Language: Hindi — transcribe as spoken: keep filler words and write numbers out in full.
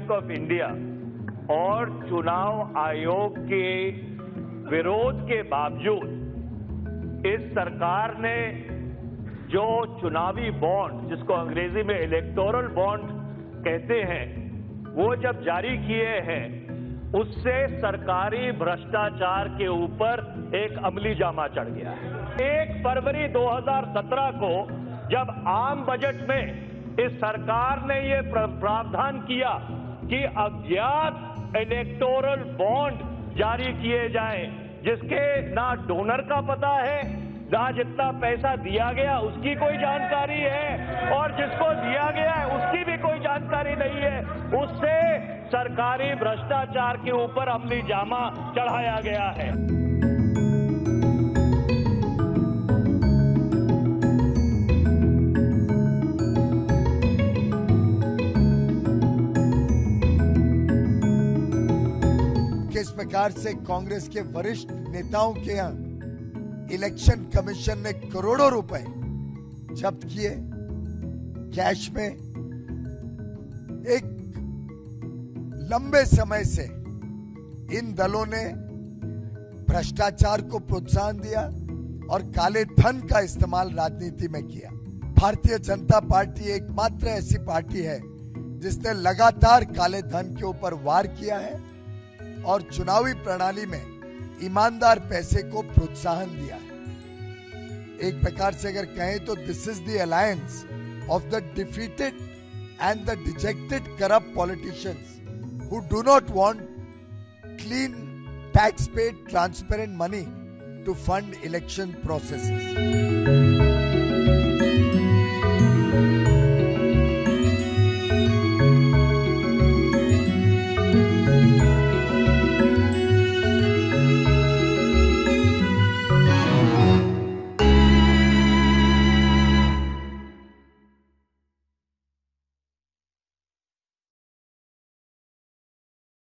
बैंक ऑफ इंडिया और चुनाव आयोग के विरोध के बावजूद इस सरकार ने जो चुनावी बॉन्ड, जिसको अंग्रेजी में इलेक्टोरल बॉन्ड कहते हैं, वो जब जारी किए हैं, उससे सरकारी भ्रष्टाचार के ऊपर एक अमली जामा चढ़ गया है। एक फरवरी दो हज़ार सत्रह को जब आम बजट में इस सरकार ने ये प्रावधान किया कि अज्ञात इलेक्टोरल बॉन्ड जारी किए जाएं, जिसके ना डोनर का पता है, ना जितना पैसा दिया गया उसकी कोई जानकारी है, और जिसको दिया गया है उसकी भी कोई जानकारी नहीं है, उससे सरकारी भ्रष्टाचार के ऊपर अमली जामा चढ़ाया गया है। किस प्रकार से कांग्रेस के वरिष्ठ नेताओं के यहाँ इलेक्शन कमीशन ने करोड़ों रुपए जब्त किए कैश में। एक लंबे समय से इन दलों ने भ्रष्टाचार को प्रोत्साहन दिया और काले धन का इस्तेमाल राजनीति में किया। भारतीय जनता पार्टी एकमात्र ऐसी पार्टी है जिसने लगातार काले धन के ऊपर वार किया है और चुनावी प्रणाली में ईमानदार पैसे को प्रोत्साहन दिया है। एक प्रकार से अगर कहें तो this is the alliance of the defeated and the dejected corrupt politicians who do not want clean tax paid transparent money to fund election processes.